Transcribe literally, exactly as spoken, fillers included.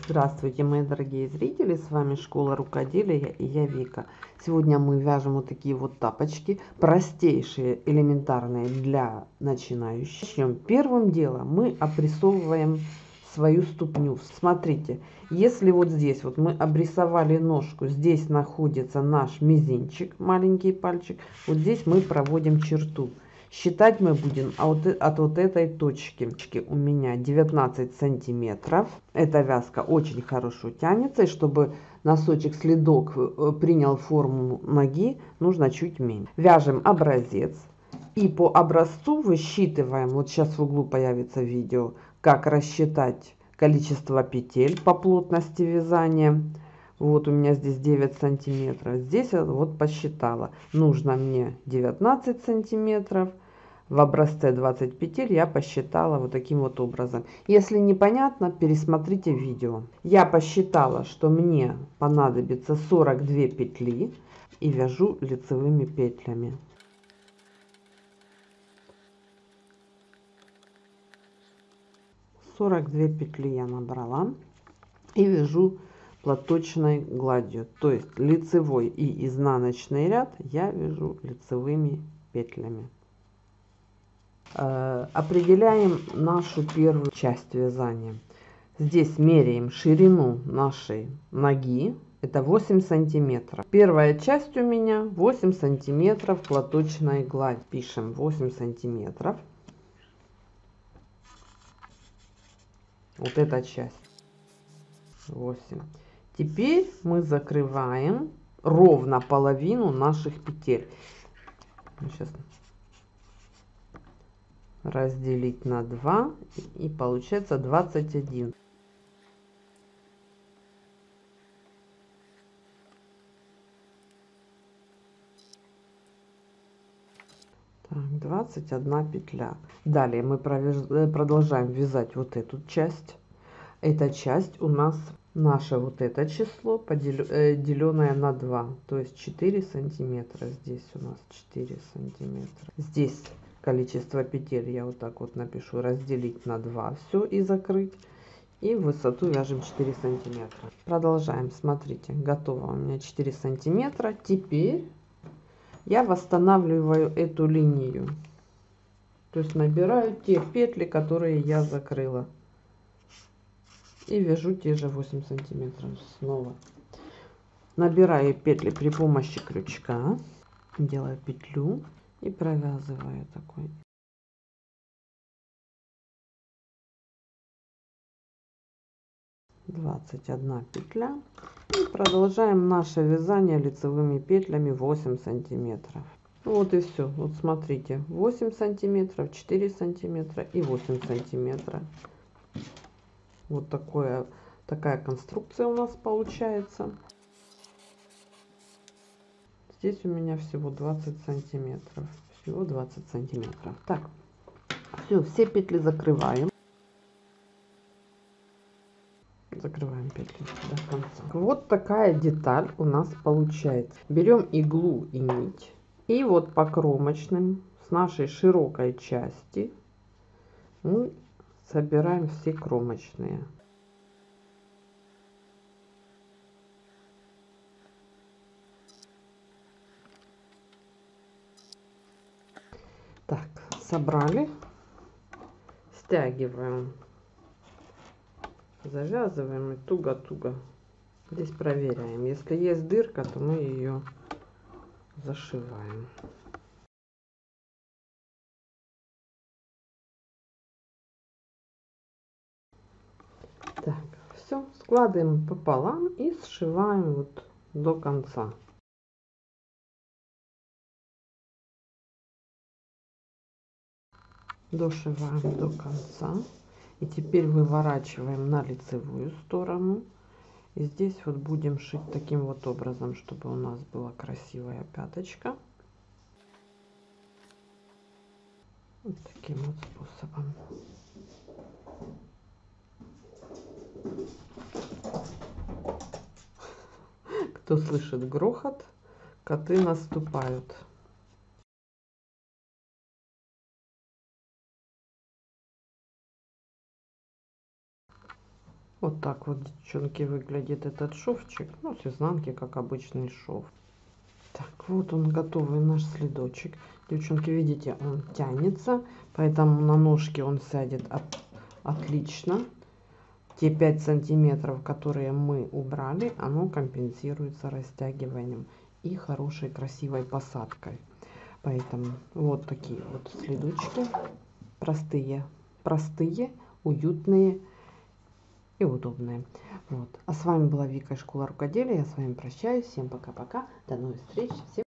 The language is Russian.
Здравствуйте, мои дорогие зрители, с вами Школа Рукоделия и я Вика. Сегодня мы вяжем вот такие вот тапочки, простейшие, элементарные для начинающих. Начнем. Первым делом мы обрисовываем свою ступню. Смотрите, если вот здесь вот мы обрисовали ножку, здесь находится наш мизинчик, маленький пальчик, вот здесь мы проводим черту. Считать мы будем от, от вот этой точки. У меня девятнадцать сантиметров. Эта вязка очень хорошо тянется. И чтобы носочек следок принял форму ноги, нужно чуть меньше. Вяжем образец. И по образцу высчитываем. Вот сейчас в углу появится видео, как рассчитать количество петель по плотности вязания. Вот у меня здесь девять сантиметров. Здесь вот посчитала. Нужно мне девятнадцать сантиметров. В образце двадцать петель я посчитала вот таким вот образом. Если непонятно, пересмотрите видео. Я посчитала, что мне понадобится сорок две петли. И вяжу лицевыми петлями. сорок две петли я набрала. И вяжу платочной гладью, то есть лицевой и изнаночный ряд я вяжу лицевыми петлями. Э, определяем нашу первую часть вязания. Здесь меряем ширину нашей ноги, это восемь сантиметров. Первая часть у меня восемь сантиметров платочной гладь. Пишем восемь сантиметров. Вот эта часть. восемь. Теперь мы закрываем ровно половину наших петель. Сейчас разделить на два и получается двадцать один. Так, двадцать одна петля. Далее мы продолжаем вязать вот эту часть. Эта часть у нас наше вот это число, деленное на два, то есть четыре сантиметра. Здесь у нас четыре сантиметра. Здесь количество петель я вот так вот напишу, разделить на два, все, и закрыть. И в высоту вяжем четыре сантиметра. Продолжаем. Смотрите, готово у меня четыре сантиметра. Теперь я восстанавливаю эту линию, то есть набираю те петли, которые я закрыла. И вяжу те же восемь сантиметров снова. Набираю петли при помощи крючка, делаю петлю и провязываю такой. двадцать одна петля. И продолжаем наше вязание лицевыми петлями восемь сантиметров. Вот и все. Вот смотрите, восемь сантиметров, четыре сантиметра и восемь сантиметров. Вот такое, такая конструкция у нас получается. Здесь у меня всего двадцать сантиметров. Всего двадцать сантиметров. Так, все, все петли закрываем. Закрываем петли до конца. Вот такая деталь у нас получается. Берем иглу и нить. И вот по кромочным с нашей широкой части мы собираем все кромочные. Так, собрали, стягиваем, завязываем и туго-туго. Здесь проверяем. Если есть дырка, то мы ее зашиваем. Так, все, складываем пополам и сшиваем вот до конца. Дошиваем до конца. И теперь выворачиваем на лицевую сторону. И здесь вот будем шить таким вот образом, чтобы у нас была красивая пяточка. Вот таким вот способом. Кто слышит грохот, коты наступают. Вот так вот, девчонки, выглядит этот шовчик. Ну, с изнанки, как обычный шов. Так, вот он, готовый наш следочек. Девчонки, видите, он тянется, поэтому на ножке он сядет от, отлично. Те пять сантиметров, которые мы убрали, оно компенсируется растягиванием и хорошей красивой посадкой. Поэтому вот такие вот следочки. Простые, простые, уютные и удобные. Вот. А с вами была Вика из Школы Рукоделия. Я с вами прощаюсь. Всем пока-пока. До новых встреч. Всем